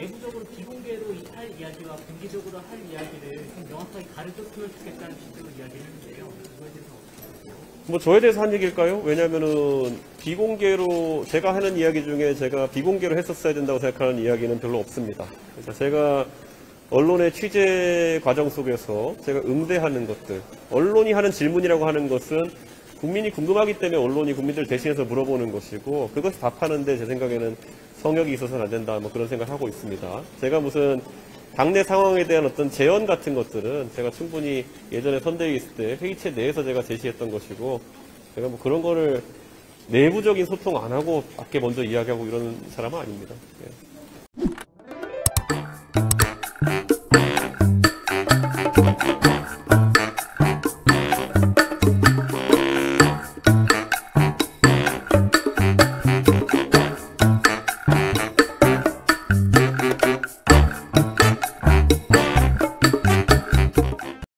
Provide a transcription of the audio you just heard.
내부적으로 비공개로 할 이야기와 공개적으로 할 이야기를 좀 명확하게 가르쳐 주겠다는 식으로 이야기를 했는데요. 그거에 대해서 뭐 저에 대해서 한 얘기일까요? 왜냐면은 비공개로 제가 하는 이야기 중에 제가 비공개로 했었어야 된다고 생각하는 이야기는 별로 없습니다. 그래서 제가 언론의 취재 과정 속에서 제가 응대하는 것들, 언론이 하는 질문이라고 하는 것은 국민이 궁금하기 때문에 언론이 국민들 대신해서 물어보는 것이고, 그것을 답하는데 제 생각에는 성역이 있어서는 안 된다, 뭐 그런 생각을 하고 있습니다. 제가 무슨 당내 상황에 대한 어떤 재현 같은 것들은 제가 충분히 예전에 선대위에 있을 때 회의체 내에서 제가 제시했던 것이고, 제가 뭐 그런 거를 내부적인 소통 안 하고 밖에 먼저 이야기하고 이러는 사람은 아닙니다. 예.